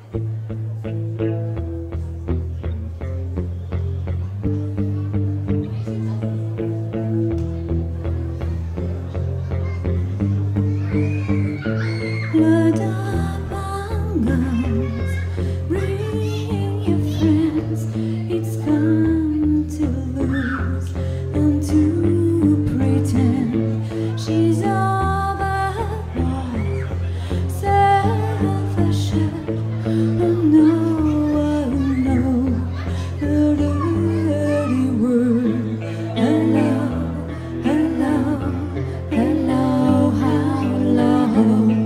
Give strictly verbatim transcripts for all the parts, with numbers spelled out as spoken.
Blood among us, bring your friends. It's fun to lose and to pretend she's overboard, self-assured. Oh no, oh no, the dirty word. Hello, hello, hello, how low.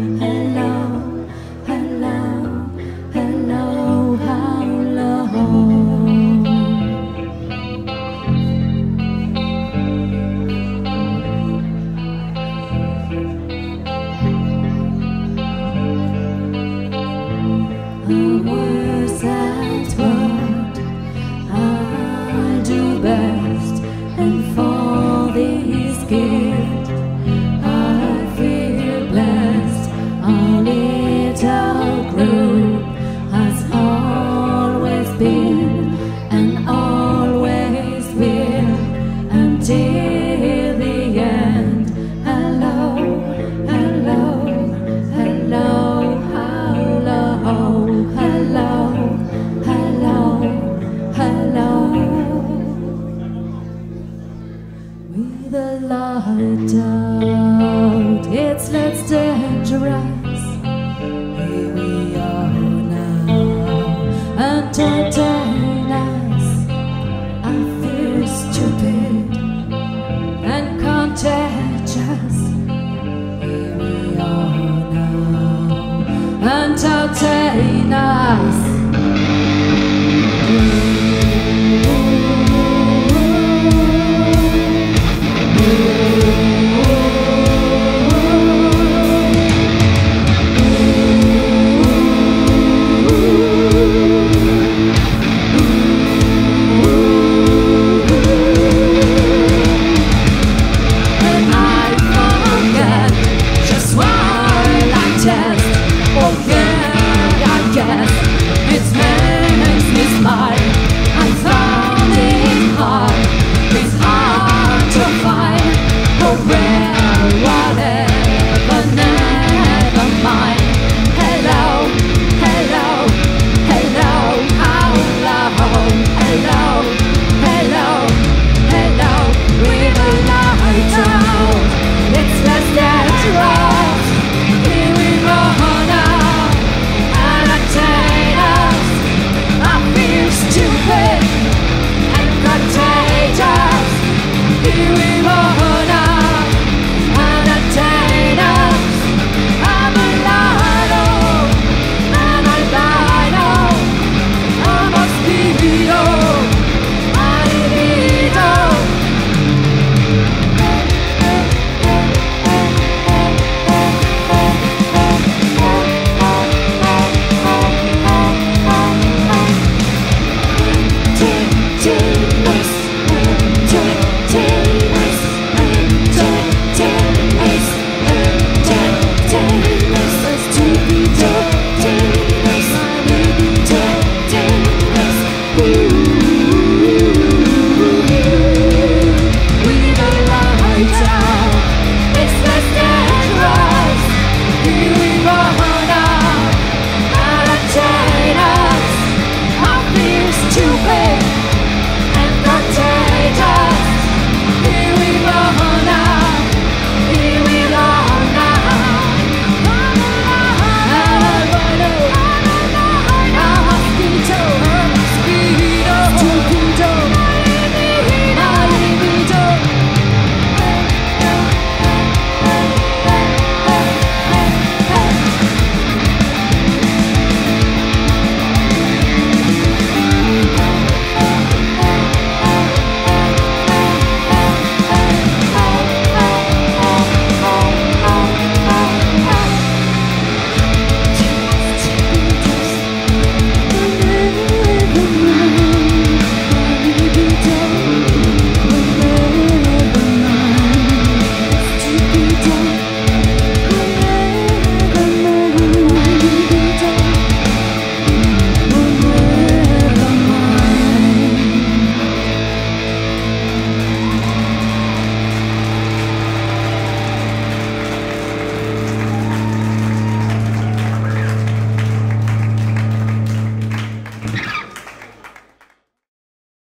Words at what I do best, and for this gift I feel blessed. Our little group has always been and always will until the end. Hello, hello, hello, how low. Hello, hello, hello. With a light out, it's less dangerous. Here we are now, entertain us. I feel stupid and contagious. Here we are now, entertain us.